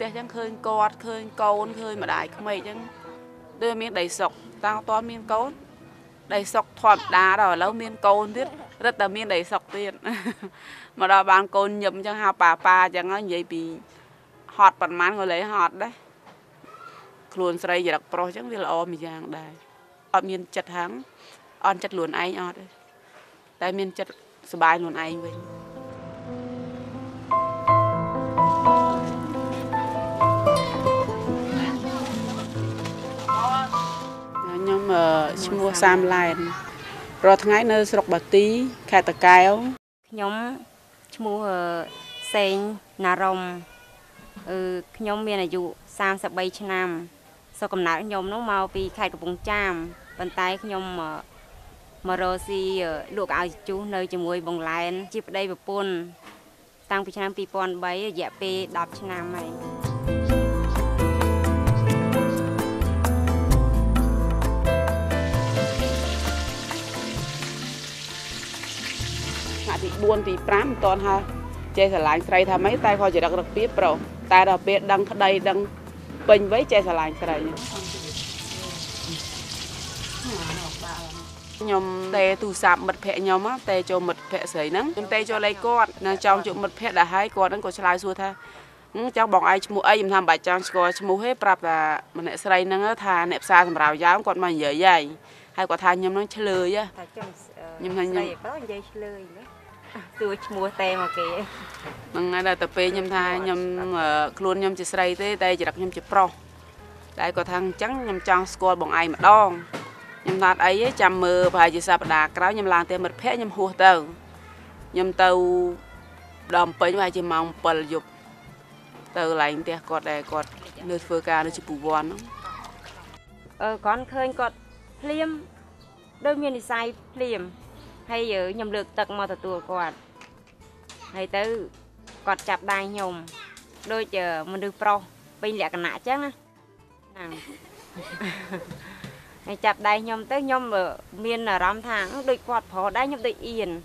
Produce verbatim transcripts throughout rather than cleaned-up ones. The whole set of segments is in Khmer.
เตะยังเคยกอดเคยโกนเคยมาได้ขมิ้นยังเดินมีได้สกตาตอนมีโกนได้สกถอดดาrồiแล้วมีโกนtiết rất làมีได้สกtiết mà đó bạnโกนยมจังหาป่าป่าจังงั้นvậy bịหอดปันมันก็เลยหอดได้ครูนใส่อยากโปรจังวิลอมีอย่างได้อดมีจัดทั้งออนจัดหลวนไออดแต่มีจัดสบายหลวนไอเว้ยยมชั่วโมงสามลายรอทั้งไงเนอสกบัตตีแค่ตะไคร้ยมชั่วโมงเซนนารมเออยมเมียนอายุสามสิบใบชนามสกำนักยมน้องมาปีไข่กระปุกจามปันไตยมมาโรซีลูกเอาจูเนยจมวยบงไลน์จีบได้แบบปุ่นตั้งปีชนามปีปอนใบแย่ปีดับชนามใหม่ที่บุญที่ปรามตอนฮะเจสลายใส่ทำไมตายพอจะดักดักเปี๊ยบเปล่าตายเราเปี๊ยดังขดดังเป็นไว้เจสลายใส่ยมเตะตูสามมัดแพะยมอ่ะเตะโจมัดแพะใส่นั้นยมเตะโจไล่กอดนางจองโจมัดแพะได้ให้กอดนั้นก็ฉลายสัวท่าจ้าบอกไอ้ชมูไอ้ยมทำใบจองสกอชมูให้ปรับแต่มันเนี่ยใส่นั้นก็ทาเน็บซาสำหรับยาวกอดมาเยอะใหญ่ให้กอดทานยมนั้นเฉลยอ่ะยมทานยมตัวมัวเตะมาเกะมันไงแต่เปย์ยำทายยำครูนยำจะใส่เต้ได้จะรักยำจะโปรได้ก็ทางจังยำจังสกอร์บองไอมาดองยำนาดไอ้จำมือพายจะสับดากแล้วยำลางเตะมัดแพะยำหัวเตายำเตาดอมไปไปจะมองเปิลหยุบเตาไหลเตะกอดได้กอดเนื้อเฟือกาเนื้อจิปูบอลเออก่อนเคยกอดเพลียมโดยมีนิสัยเพลียมให้เยอะยำเลือกตักมาตัวกอดให้ตื้อกอดจับได้ยมโดยเจอมันดูโปรเป็นแหลกหนาจังนะให้จับได้ยมตื้อยมเมียนรำทางโดยกอดพอได้ยมโดยเอียน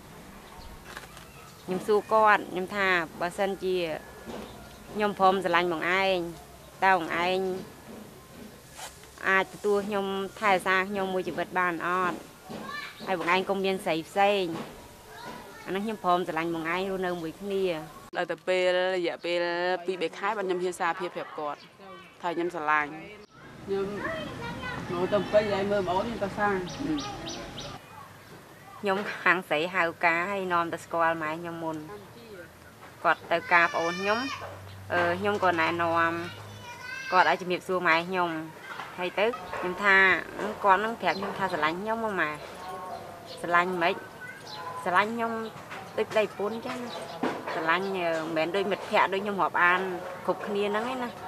ยมสู้กอดยมท่าบาสันจียมพรมสลายของไอ้เต้าของไอ้อาจตัวยมถ่ายซายมมวยจีบบ้านออดไอ้บางไอ้công viênใส่เส้นอันนั้นยมพรมสลายบางไอ้รู้เนื้อมวยขี้นี่เราแต่เปย์อย่าเปย์ปีเบคท้ายบันยมเฮียซาเพียบเพียบกอดถ่ายยมสลายยมหนูต้องไปใหญ่เมื่อบอกนี่ตาสร้างยมหางใส่หาวกาให้นอนตะสกอลไม้ยมมุนกอดตะกาโอนยมเออยมก่อนนายนอมกอดไอ้จะมีสูไม้ยมให้ตึกยมท่าก่อนนั่งแผลยมท่าสลายยมมาสลายไหมสลายยมตึกได้ปูนจ้ะสลายเหม็นโดยเม็ดแผลโดยยมหอบอันขบขี้นั่งไงนะ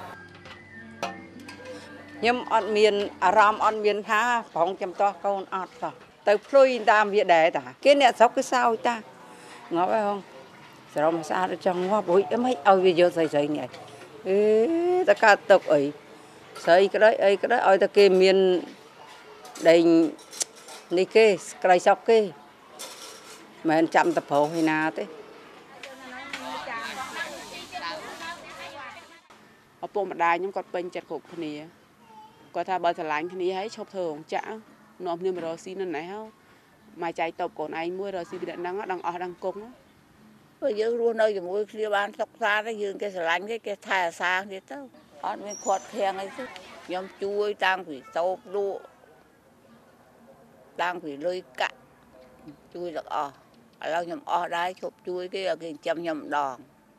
ยมอดเมียนอารามอดเมียนท่าของจำตัวเขาอดต่อแต่พลุยตามเวียดเดตาเกี่ยเนี่ยสกก็เศร้าจ้างอไปห้องสระมาซาจังว่าบุยไม่เอาเยอะใส่ใส่ไงเอ๊ะตะการตกไอ้ใส่ก็ได้ไอ้ก็ได้เอาตะเกียเมียนได้นี่เก้ไก่ซอกเก้เหมือนจำตะโพให้นาเต้เอาปมมาได้ยมกอดเป็นจัดขบคนนี้ก็ถ้าบอลสลายคนนี้ให้ชอบเธอของจ้านอมเนี่ยมารอซีนั่นไหนเฮามาใจตบก่อนไอ้มวยรอซีไปดังดังออดังกงก็ยืนรู้nơiอยู่มวยที่บ้านซอกซาได้ยืนแกสลายแกถ่ายซางที่เต้าอดเป็นขวดแพงไอ้สิยมช่วยตั้งผีโตดูตั้งผีเลยกะช่วยหลักอเรายมอได้ชบช่วยcái cái chămยมดอง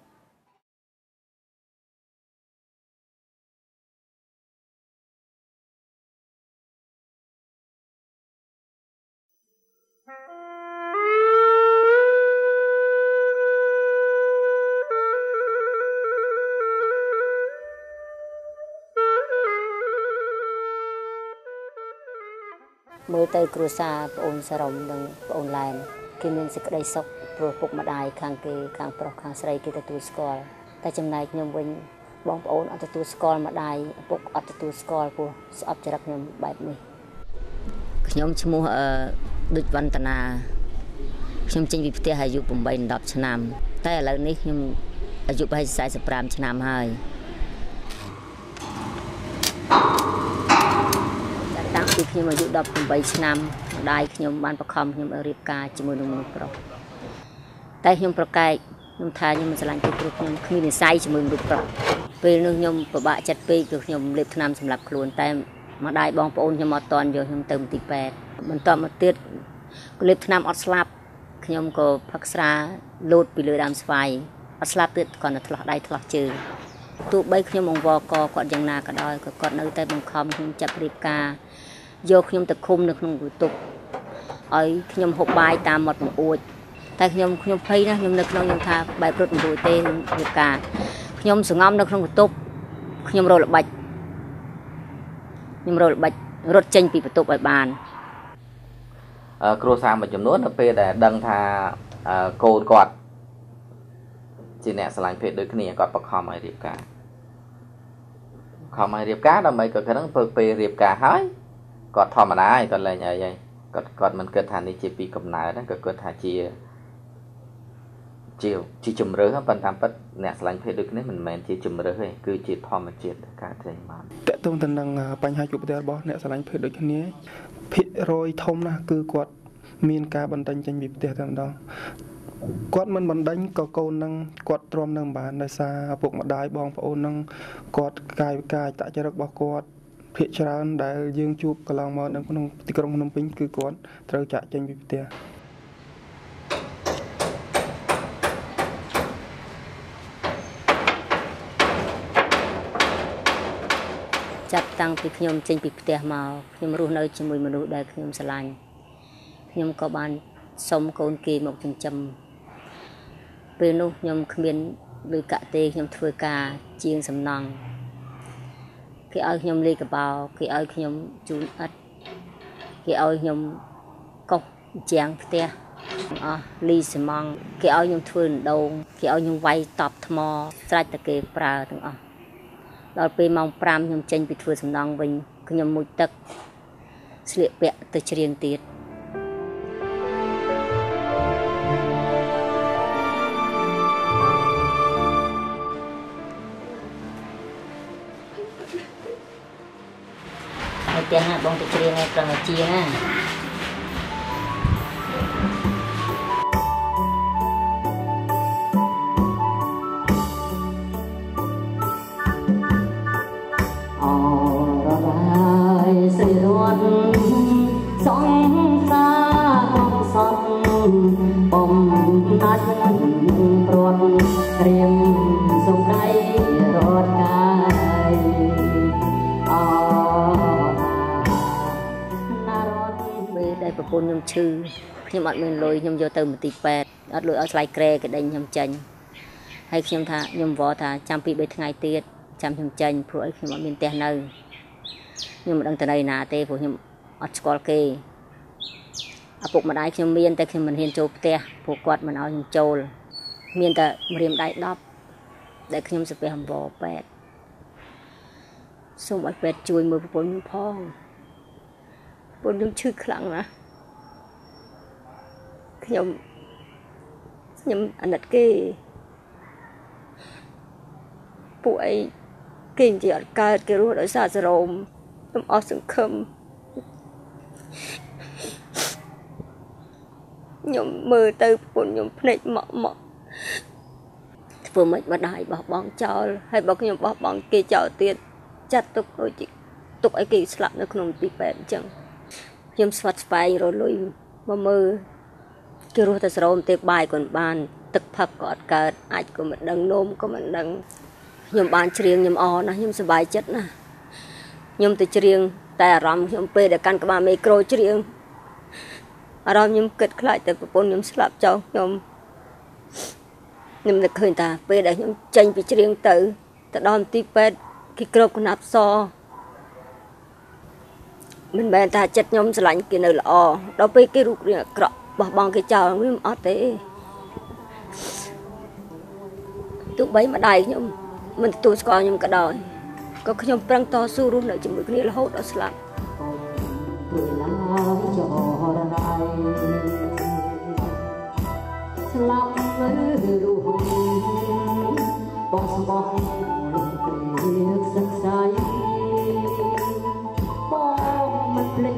เมื่อเตยครูซาปอนสรมดังปอนไลน์กินเงินสิกได้ซกโปรปุกมาได้ข้างเกข้างปลอกข้างใส่กิตตูสกอลแต่จำนายยมวิญบองปอนอัตตูสกอลมาได้ปุกอัตตูสกอลกูสอบจะรักยมแบบนี้ยมชมูเอ่อดุจวันตนายมจริงวิปเตอายุปุ่มใบดับชนามแต่หลังนี้ยมอายุใบสายสปรามชนามให้ยពីខ្ញុំអាយុដប់ប្រាំបីឆ្នាំម្ដាយខ្ញុំបានបខំខ្ញុំឲ្យរៀបការជាមួយនឹងមនុស្សប្រុសតែខ្ញុំប្រកែកខ្ញុំថាខ្ញុំមិនស្រឡាញ់ទេព្រោះខ្ញុំគ្មាននិស្ស័យជាមួយមនុស្សប្រុសពេលនោះខ្ញុំពិបាកចិត្តពេកគឺខ្ញុំលេបថ្នាំសម្រាប់ខ្លួនតែម្ដាយបងប្អូនខ្ញុំអត់តន់យកខ្ញុំទៅមន្ទីរពេទ្យបន្ទាប់មកទៀតក៏លេបថ្នាំអត់ស្លាប់ខ្ញុំក៏ផឹកស្រាលោតពីលើដើមស្វាយអត់ស្លាប់ទៀតគាត់នៅឆ្លោះដៃឆ្លោះជើងទោះបីខ្ញុំអង្វរកគាត់យ៉ាងណាក៏ដោយក៏គាត់នៅតែបង្ខំខ្ញុំចាប់រៀបការយកខ្ញុំទៅឃុំនៅក្នុងបន្ទប់ឲ្យខ្ញុំហូបបាយតាមមាត់បង្អួចតែខ្ញុំខ្ញុំភ័យណាស់ខ្ញុំនៅក្នុងខ្ញុំថាបែបរត់មិនរួចទេរៀបការខ្ញុំសង្ងំនៅក្នុងបន្ទប់ខ្ញុំរត់ល្បាច់ខ្ញុំរត់ល្បាច់រត់ចេញពីបន្ទប់ឲ្យបានគ្រួសារមួយចំនួននៅពេលដែលដឹងថាកូនគាត់ជាអ្នកស្រឡាញ់ភេទដូចគ្នាគាត់បខំឲ្យរៀបការខំឲ្យរៀបការដើម្បីគាត់ហ្នឹងពេលពេលរៀបការហើយគាត់ធម្មតាហើយគាត់លែងអីហើយគាត់គាត់មិនគិតថានេះជាពីកំណើតហ្នឹងគាត់គិតថាជាជាជាជំរឿសប៉ុន្តែប៉ិតអ្នកស្រឡាញ់ភេទដូចគ្នាមិនមែនជាជំរឿសទេគឺជាធម្មជាតិការចេញមកតកតងទៅនឹងបញ្ហាជួបប្រទះរបស់អ្នកស្រឡាញ់ភេទដូចគ្នាភាគរយធំណាស់គឺគាត់មានការបណ្ដឹងចេញពីប្រទេសតែម្ដងគាត់មិនបណ្ដឹងក៏កូននឹងគាត់ទ្រាំនឹងបានដោយសារឪពុកម្ដាយបងប្អូននឹងគាត់កាយវិការតចរិតរបស់គាត់ភាគច្រើនដែលយើងជួបកន្លងមកនៅក្នុងទីក្រុងភ្នំពេញគឺគាត់ត្រូវចាក់ចេញពីប្រទេសចាប់តាំងពីខ្ញុំចេញពីផ្ទះមកខ្ញុំរស់នៅជាមួយមនុស្សដែលខ្ញុំស្រឡាញ់ខ្ញុំក៏បានសុំកូនគេមកចិញ្ចឹមពេលនោះខ្ញុំគ្មានលុយកាក់ទេខ្ញុំធ្វើការជាងសំណង់គេឲ្យខ្ញុំលេខកបោគេឲ្យខ្ញុំជូនឥដ្ឋគេឲ្យខ្ញុំកុសជាងផ្ទះអស់លីស៊ីម៉ង់គេឲ្យខ្ញុំធ្វើដងគេឲ្យខ្ញុំវាយតប់ថ្មស្រេចតែគេប្រើទាំងអស់ដល់ពេលម៉ោងប្រាំខ្ញុំចេញពីធ្វើសំណង់វិញខ្ញុំមុជទឹកស្លៀកពាក់ទៅច្រៀងទៀតហើយផ្ទះណាបងទៅច្រៀងឲ្យប្រឹងឲ្យជាណាប្រពន្ធខ្ញុំឈឺខ្ញុំអត់មានលុយខ្ញុំយកទៅមន្ទីរពេទ្យអត់លុយឲ្យស្លាយក្រែគេដេញខ្ញុំចេញហើយខ្ញុំថាខ្ញុំវល់ថាចាំពីរបីថ្ងៃទៀតចាំខ្ញុំចេញព្រោះអីខ្ញុំអត់មានផ្ទះនៅខ្ញុំមិនដឹងទៅណាទេព្រោះខ្ញុំអត់ស្គាល់គេឪពុកម្ដាយខ្ញុំមានតែខ្ញុំមិនហ៊ានចូលផ្ទះព្រោះគាត់មិនឲ្យខ្ញុំចូលមានតែម្រាមដៃដប់ដែលខ្ញុំសាពះអង្វរពេទ្យសូមឲ្យពេទ្យជួយមើលប្រពន្ធខ្ញុំផងប្រពន្ធខ្ញុំឈឺខ្លាំងណាស់ខ្ញុំខ្ញុំអាណិតគេពួកអីគេនិយាយអត់កើតគេរស់ដោយសារសរោមខ្ញុំអស់សង្ឃឹមខ្ញុំមើលទៅប្រពន្ធខ្ញុំភ្នែកមកមកធ្វើម៉េចម្ដាយបោះបង់ចោលហើយបើខ្ញុំបោះបង់គេចោលទៀតចាត់ទុកដូចជាទុកឲ្យគេស្លាប់នៅក្នុងទីពេទ្យអញ្ចឹងខ្ញុំស្វាត់ស្វែងរលុយមកមើលគេរស់តែស្រោមទេបាយក៏បានទឹកផឹកក៏អត់កើតអាចក៏មិនដឹងនោមក៏មិនដឹងខ្ញុំបានច្រៀងខ្ញុំអរណាស់ខ្ញុំសប្បាយចិត្តណាស់ខ្ញុំទៅច្រៀងតែអារម្មណ៍ខ្ញុំពេលដែលកាន់ក្បាលមេក្រូច្រៀងអារម្មណ៍ខ្ញុំគិតខ្លាចតែប្រពន្ធខ្ញុំស្លាប់ចោលខ្ញុំខ្ញុំនឹកឃើញថាពេលដែលខ្ញុំចេញពីច្រៀងទៅទៅដល់មន្ទីរពេទ្យគេគ្របកណាត់សមិនមែនថាចិត្តខ្ញុំស្រឡាញ់គេនៅល្អដល់ពេលគេរូបរាងអាក្រក់បោះបង់គេចោលខ្ញុំអត់ទេទោះបីម្ដាយខ្ញុំមិនទទួលស្គាល់ខ្ញុំក៏ដោយក៏ខ្ញុំប្រឹងតស៊ូរស់នៅជាមួយគ្នារហូតដល់ស្លាប់ស្លាប់នៅរស់បងស្បោះលោកព្រៀកសឹកសាយបងមិនភ្លេច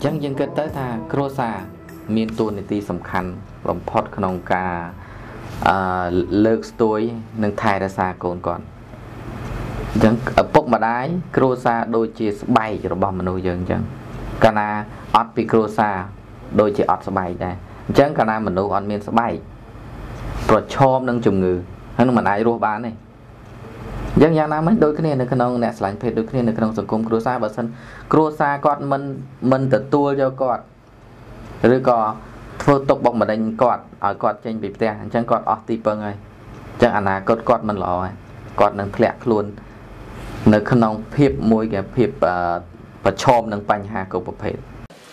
ចឹងយើងគិតទៅថាគ្រួសារមានតួនាទីសំខាន់បំផុតក្នុងការអឺលើកស្ទួយនិងថែរក្សាកូនគាត់អញ្ចឹងឪពុកម្ដាយគ្រួសារដូចជាស្បែករបស់មនុស្សយើងអញ្ចឹងកាលណាអត់ពីគ្រួសារដូចជាអត់ស្បែកដែរអញ្ចឹងកាលណាមនុស្សអត់មានស្បែកប្រឈមនឹងជំងឺហើយនឹងមិនអាចរស់បានទេអញ្ចឹងយ៉ាងណាមិញដូចគ្នានៅក្នុងអ្នកស្រឡាញ់ភេទដូចគ្នានៅក្នុងសង្គមគ្រួសារបើសិនគ្រួសារគាត់មិនមិនទទួលយកគាត់ឬក៏ធ្វើទុកបុកម្នេញគាត់ឲ្យគាត់ចេញពីផ្ទះអញ្ចឹងគាត់អស់ទីពឹងហើយអញ្ចឹងអនាគតគាត់មិនល្អហើយគាត់នឹងធ្លាក់ខ្លួននៅក្នុងភាពមួយគេភាពប្រឈមនឹងបញ្ហាគ្រប់ប្រភេទ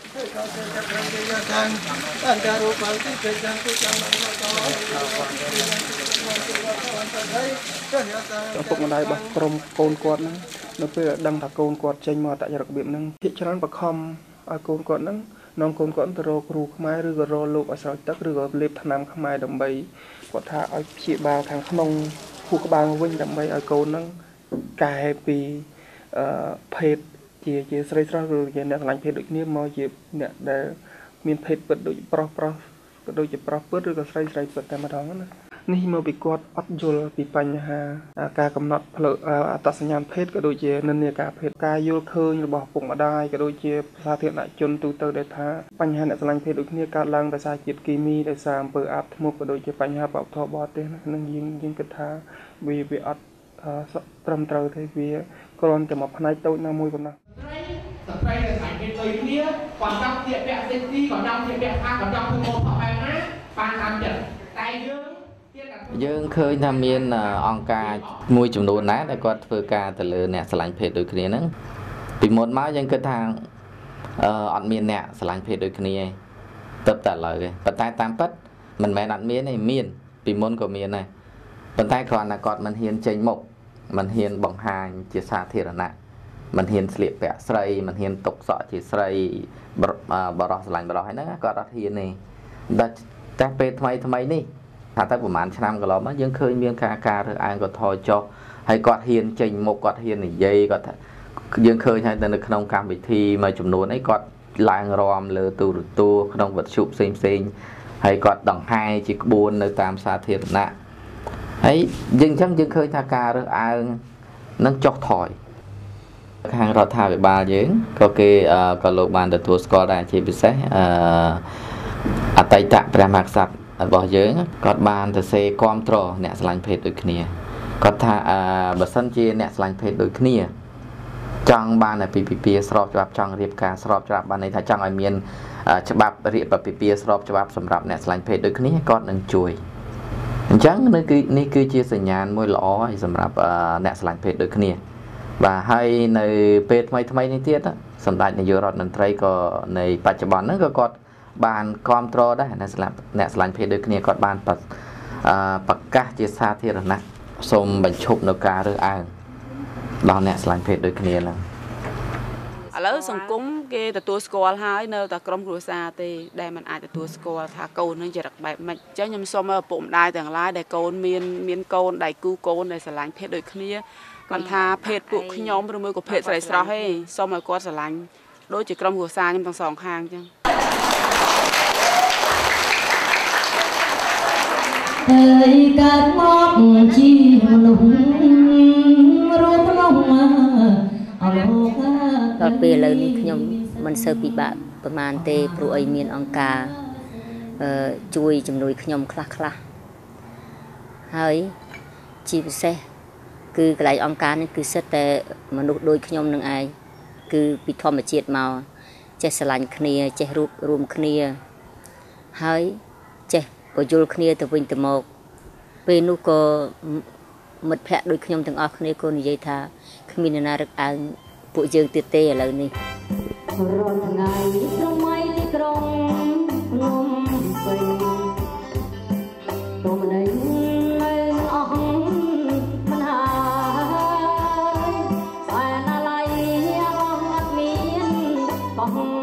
ឪពុកម្ដាយរបស់ក្រុមកូនគាត់ហ្នឹងនៅពេលដឹងថាកូនគាត់ចេញមកតចរិតរបៀបហ្នឹងភាគច្រើនបខំឲ្យកូនគាត់ហ្នឹងនាំកូនគាត់ទៅរកគ្រូខ្មែរឬក៏រកលោកឲ្យស្រោចទឹកឬក៏លេបថ្នាំខ្មែរដើម្បីគាត់ថាឲ្យព្យាបាលខាងក្នុងខួរក្បាលវិញដើម្បីឲ្យកូនហ្នឹងកែពីអឺភេទជាជាស្រីស្រស់ឬជាអ្នកស្រឡាញ់ភេទដូចគ្នាមកជាអ្នកដែលមានភេទពិតដូចប្រុសប្រុសក៏ដូចជាប្រុសពិតឬក៏ស្រីស្រីពិតតែម្ដងណានេះមកពីគាត់អត់យល់ពីបញ្ហាការកំណត់ផ្លូវអត្តសញ្ញាណភេទក៏ដូចជានិន្នាការភេទការយល់ឃើញរបស់ពុកម្ដាយក៏ដូចជាសាធារណជនទូទៅដែលថាបញ្ហាអ្នកស្រឡាញ់ភេទដូចគ្នាកើតឡើងដោយសារជាតិគីមីដោយសារអំពើអាបធ្មប់ក៏ដូចជាបញ្ហាបរិបទបរទេសហ្នឹងយើងយើងគិតថាវាវាអត់ត្រឹមត្រូវទេវាគ្រាន់តែមកផ្នែកតូចណាមួយប៉ុណ្ណោះស្ត្រីដែលស្រឡាញ់ភេទដូចគ្នាគាត់ចង់ជាពាក់សេកស៊ីគាត់ចង់ជាពាក់ថាគាត់ចង់ធ្វើម៉ូដផកបែបណាបានតាមចិត្តតែយើងយើងឃើញថាមានអង្គការមួយចំនួនណាដែលគាត់ធ្វើការទៅលើអ្នកស្រឡាញ់ភេទដូចគ្នាហ្នឹងពីមុនមកយើងគិតថាអឺអត់មានអ្នកស្រឡាញ់ភេទដូចគ្នាទេតែឥឡូវទេប៉ុន្តែតាមពិតមិនមែនអត់មានទេមានពីមុនក៏មានដែរប៉ុន្តែគ្រាន់តែគាត់មិនហ៊ានចេញមុខមិនហ៊ានបង្ហាញជាសាធារណៈមិនហ៊ានស្លៀកពាក់ស្រីមិនហ៊ានតុកសក់ជាស្រីបរោះស្រឡាញ់បរោះហ្នឹងគាត់អត់ហ៊ានទេតែពេលថ្មីថ្មីនេះថាទៅប្រហែលឆ្នាំកន្លងមកយើងឃើញមានការការរើសអើងក៏ថយចុះហើយគាត់ហ៊ានចេញមុខគាត់ហ៊ាននិយាយគាត់ថាយើងឃើញហើយនៅក្នុងកម្មវិធីមួយចំនួនអីគាត់ឡើងរំលើទូរទស្សន៍ក្នុងវិទ្យុផ្សេងផ្សេងហើយគាត់ដង្ហែជាក្បួននៅតាមសាធារណៈហើយយើងអញ្ចឹងយើងឃើញថាការរើសអើងនឹងចុះថយខាងរដ្ឋាភិបាលយើងក៏គេក៏លោកបានទទួលស្គាល់ដែរជាពិសេសអឺអតីតព្រះមហាក្សត្ររបស់យើងគាត់បានទៅសេគាំទ្រអ្នកស្រឡាញ់ភេទដូចគ្នាគាត់ថាអឺបើសិនជាអ្នកស្រឡាញ់ភេទដូចគ្នាចង់បានអាពាហ៍ពិពាហ៍ស្របច្បាប់ចង់រៀបការស្របច្បាប់បានន័យថាចង់ឲ្យមានច្បាប់រៀបអាពាហ៍ពិពាហ៍ស្របច្បាប់សម្រាប់អ្នកស្រឡាញ់ភេទដូចគ្នាគាត់នឹងជួយអញ្ចឹងនេះគឺនេះគឺជាសញ្ញាណមួយល្អហើយសម្រាប់អ្នកស្រឡាញ់ភេទដូចគ្នាបាទហើយនៅពេលថ្មីថ្មីនេះទៀតសម្ដេចនាយករដ្ឋមន្ត្រីក៏នៃបច្ចុប្បន្នហ្នឹងក៏គាត់បានគ្រប់គ្រងដែរអ្នកស្លាប់អ្នកស្រឡាញ់ភេទដូចគ្នាគាត់បានប្រកាសជាសាធារណៈសូមបញ្ឈប់នៅការរើសអើងដល់អ្នកស្រឡាញ់ភេទដូចគ្នាហ្នឹងឥឡូវសង្គមគេទទួលស្គាល់ហើយនៅតែក្រុមគ្រួសារទេដែលมันអាចទទួលស្គាល់ថាកូននឹងចរិតបែបម៉េចអញ្ចឹងខ្ញុំសូមឪពុកម្ដាយទាំងឡាយដែលកូនមានមានកូនដៃគូកូនដែលស្រឡាញ់ភេទដូចគ្នាមិនថាភេទពួកខ្ញុំឬមួយក៏ភេទស្រីស្រស់ទេសូមឲ្យគាត់ស្រឡាញ់ដូចជាក្រុមគ្រួសារខ្ញុំទាំងសងខាងអញ្ចឹងហើយកើតមកជាមនុស្សរស់ក្នុងអលោកដល់ពេលឥឡូវនេះខ្ញុំមិនសូវពិបាកប្រហែលទេព្រោះអីមានអង្គការអឺជួយជំនួយខ្ញុំខ្លះខ្លះហើយជាពិសេសគឺកន្លែងអង្គការនេះគឺសិតតែមនុស្សដូចខ្ញុំនឹងឯងគឺពីធម្មជាតិមកចេះស្រឡាញ់គ្នាចេះរួបរួមគ្នាហើយចេះក៏យល់គ្នាទៅវិញទៅមកពេលនោះក៏មិត្តភ័ក្តិដូចខ្ញុំទាំងអស់គ្នាក៏និយាយថាគ្មានអ្នកណារឹកអើងពួកយើងទៀតទេឥឡូវនេះរាល់ថ្ងៃស្រមៃទីក្រុងភ្នំពេញទុំនៃនៅអស់មិនហើយស្អែណាឡៃអស់អត់មានបោះ